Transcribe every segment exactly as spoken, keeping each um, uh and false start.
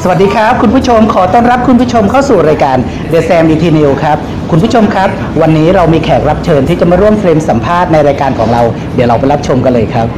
สวัสดีครับคุณผู้ชมขอต้อนรับคุณผู้ชมเข้าสู่รายการ The Sam อี ที News ครับคุณผู้ชมครับวันนี้เรามีแขกรับเชิญที่จะมาร่วมเฟรมสัมภาษณ์ในรายการของเราเดี๋ยวเราไปรับชมกันเลยครับ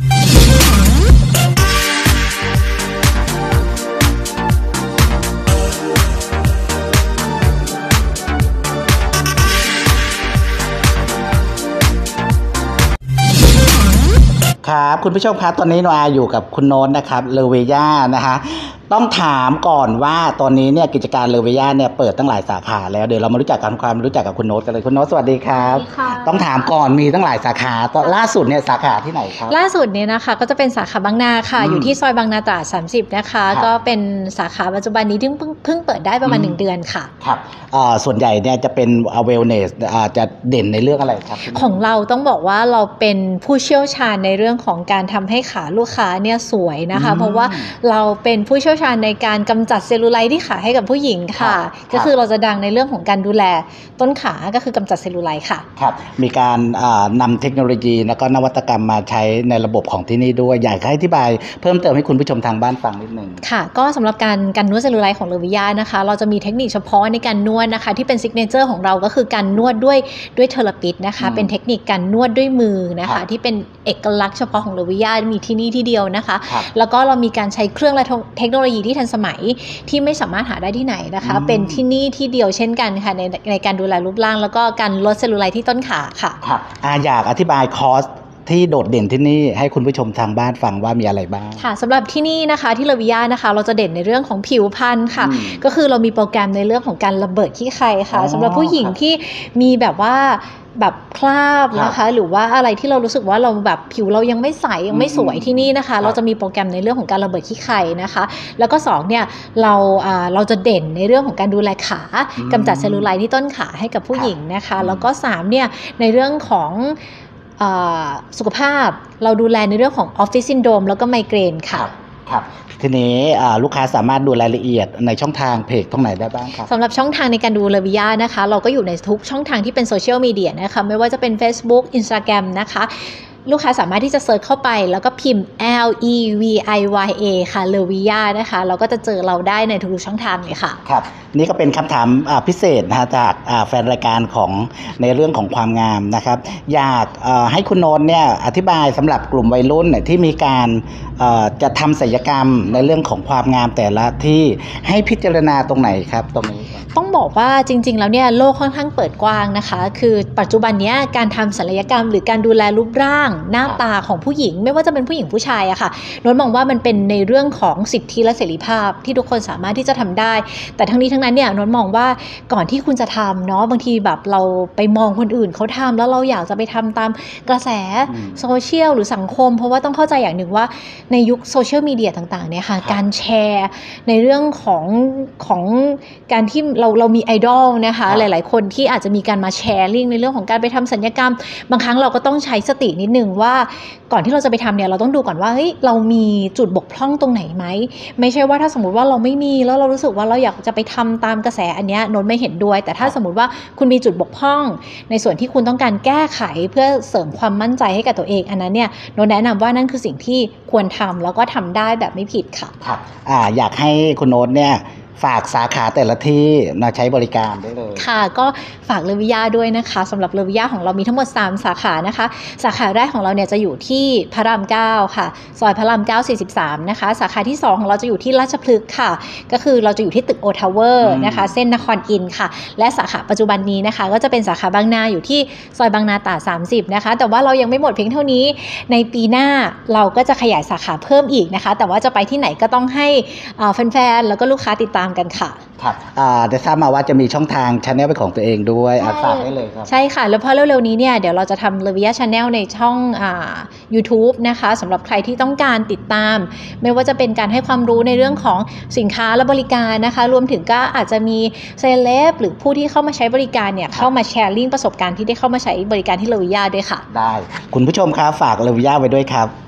ครับคุณผู้ชมครับตอนนี้โนอาอยู่กับคุณโน้ตนะครับเลเวียนะฮะต้องถามก่อนว่าตอนนี้เนี่ยกิจการเลเวียเนี่ยเปิดตั้งหลายสาขาแล้วเดี๋ยวเรามารู้จักกันความรู้จักกับคุณโน้ตกันเลยคุณโน้ตสวัสดีครับต้องถามก่อนมีตั้งหลายสาขาตอนล่าสุดเนี่ยสาขาที่ไหนครับล่าสุดเนี่ยนะคะก็จะเป็นสาขาบางนาค่ะอยู่ที่ซอยบางนาตราดสามสิบนะคะก็เป็นสาขาปัจจุบันนี้ที่เพิ่งเพิ่งเปิดได้ประมาณหนึ่งเดือนค่ะครับส่วนใหญ่เนี่ยจะเป็นเวลเนสจะเด่นในเรื่องอะไรครับของเราต้องบอกว่าเราเป็นผู้เชี่ยวชาญในเรื่องของการทำให้ขาลูกค้าเนี่ยสวยนะคะเพราะว่าเราเป็นผู้เชี่ยวชาญในการกำจัดเซลลูไลท์ที่ขาให้กับผู้หญิงค่ะก็คือเราจะดังในเรื่องของการดูแลต้นขาก็คือกำจัดเซลลูไลท์ค่ะครับมีการนำเทคโนโลยีแล้วก็นวัตกรรมมาใช้ในระบบของที่นี่ด้วยอยากให้อธิบายเพิ่มเติมให้คุณผู้ชมทางบ้านฟังนิดนึงค่ะก็สำหรับการการนวดเซลลูไลท์ของเลวิยานะคะเราจะมีเทคนิคเฉพาะในการนวดนะคะที่เป็นซิกเนเจอร์ของเราก็คือการนวดด้วยด้วยเทอราปิดนะคะเป็นเทคนิคการนวดด้วยมือนะคะที่เป็นเอกลักษณ์เฉพาะของเลวิยามีที่นี่ที่เดียวนะคะแล้วก็เรามีการใช้เครื่องและเทคโนโลยีที่ทันสมัยที่ไม่สามารถหาได้ที่ไหนนะคะเป็นที่นี่ที่เดียวเช่นกันค่ะในในการดูแลรูปร่างแล้วก็การลดเซลลูไลท์ที่ต้นขาค่ะครับอยากอธิบายคอร์สที่โดดเด่นที่นี่ให้คุณผู้ชมทางบ้านฟังว่ามีอะไรบ้างค่ะสำหรับที่นี่นะคะที่เลวิยานะคะเราจะเด่นในเรื่องของผิวพรรณค่ะก็คือเรามีโปรแกรมในเรื่องของการระเบิดขี้ใครค่ะสำหรับผู้หญิงที่มีแบบว่าแบบคราบนะคะหรือว่าอะไรที่เรารู้สึกว่าเราแบบผิวเรายังไม่ใสยังไม่สวยที่นี่นะคะเราจะมีโปรแกรมในเรื่องของการระเบิดขี้ไข่นะคะแล้วก็สองเนี่ยเราเราจะเด่นในเรื่องของการดูแลขากำจัดเซลลูไลท์ที่ต้นขาให้กับผู้หญิงนะคะแล้วก็สามเนี่ยในเรื่องของสุขภาพเราดูแลในเรื่องของออฟฟิศซินโดรมแล้วก็ไมเกรนค่ะครับทีนี้ลูกค้าสามารถดูรายละเอียดในช่องทางเพจตรงไหนได้บ้างครับสำหรับช่องทางในการดูเลวิยานะคะเราก็อยู่ในทุกช่องทางที่เป็นโซเชียลมีเดียนะคะไม่ว่าจะเป็น Facebook Instagram นะคะลูกค้าสามารถที่จะเซิร์ชเข้าไปแล้วก็พิมพ์ L E V I Y A ค่ะเลวิยานะคะเราก็จะเจอเราได้ในทุกช่องทางเลยค่ะครับนี่ก็เป็นคำถามพิเศษนะจากแฟนรายการของในเรื่องของความงามนะครับอยากให้คุณโน้ตเนี่ยอธิบายสำหรับกลุ่มวัยรุ่นที่มีการจะทำศัลยกรรมในเรื่องของความงามแต่ละที่ให้พิจารณาตรงไหนครับตรงนี้ต้องบอกว่าจริงๆแล้วเนี่ยโลกค่อนข้างเปิดกว้างนะคะคือปัจจุบันนี้การทำศัลยกรรมหรือการดูแลรูปร่างหน้าตาของผู้หญิงไม่ว่าจะเป็นผู้หญิงผู้ชายอะค่ะโน้ตมองว่ามันเป็นในเรื่องของสิทธิและเสรีภาพที่ทุกคนสามารถที่จะทำได้แต่ทั้งนี้ทั้งนั้นเนี่ยโน้ตมองว่าก่อนที่คุณจะทำเนาะบางทีแบบเราไปมองคนอื่นเขาทำแล้วเราอยากจะไปทำตามกระแสโซเชียลหรือสังคมเพราะว่าต้องเข้าใจอย่างหนึ่งว่าในยุคโซเชียลมีเดียต่างๆเนี่ยค่ะการแชร์ในเรื่องของของการที่เราเรามีไอดอลนะคะหลายๆคนที่อาจจะมีการมาแชร์ลิงก์ในเรื่องของการไปทำศัลยกรรมบางครั้งเราก็ต้องใช้สตินิดนึงว่าก่อนที่เราจะไปทำเนี่ยเราต้องดูก่อนว่าเฮ้ยเรามีจุดบกพร่องตรงไหนไหมไม่ใช่ว่าถ้าสมมติว่าเราไม่มีแล้วเรารู้สึกว่าเราอยากจะไปทำตามกระแสอันเนี้ยโน้ตไม่เห็นด้วยแต่ถ้าสมมติว่าคุณมีจุดบกพร่องในส่วนที่คุณต้องการแก้ไขเพื่อเสริมความมั่นใจให้กับตัวเองอันนั้นเนี่ยโน้ตแนะนำว่านั่นคือสิ่งที่ควรทำแล้วก็ทำได้แบบไม่ผิดค่ะครับอ่าอยากให้คุณโน้ตเนี่ยฝากสาขาแต่ละที่มาใช้บริการได้เลยค่ะก็ฝากเลวิยาด้วยนะคะสำหรับเลวิยาของเรามีทั้งหมดสามสาขานะคะสาขาแรกของเราเนี่ยจะอยู่ที่พระรามเก้าค่ะซอยพระรามเก้าสี่สิบสามนะคะสาขาที่สองของเราจะอยู่ที่ราชพฤกษ์ค่ะก็คือเราจะอยู่ที่ตึกโอทาวเวอร์นะคะเส้นนครอินทร์ค่ะและสาขาปัจจุบันนี้นะคะก็จะเป็นสาขาบางนาอยู่ที่ซอยบางนาตราดสามสิบนะคะแต่ว่าเรายังไม่หมดเพียงเท่านี้ในปีหน้าเราก็จะขยายสาขาเพิ่มอีกนะคะแต่ว่าจะไปที่ไหนก็ต้องให้แฟนๆแล้วก็ลูกค้าติดตามกันค่ะครับอ่าได้ทราบมาว่าจะมีช่องทาง channel เป็นของตัวเองด้วยอ่าฝากได้เลยครับใช่ค่ะแล้วพอเร็วๆนี้เนี่ยเดี๋ยวเราจะทำ Levia Channel ในช่องอ่า YouTube นะคะสำหรับใครที่ต้องการติดตามไม่ว่าจะเป็นการให้ความรู้ในเรื่องของสินค้าและบริการนะคะรวมถึงก็อาจจะมีเซเลบหรือผู้ที่เข้ามาใช้บริการเนี่ยเข้ามาแชร์ลิงก์ประสบการณ์ที่ได้เข้ามาใช้บริการที่ Levia ด้วยค่ะได้คุณผู้ชมครับฝาก Levia ไว้ด้วยครับ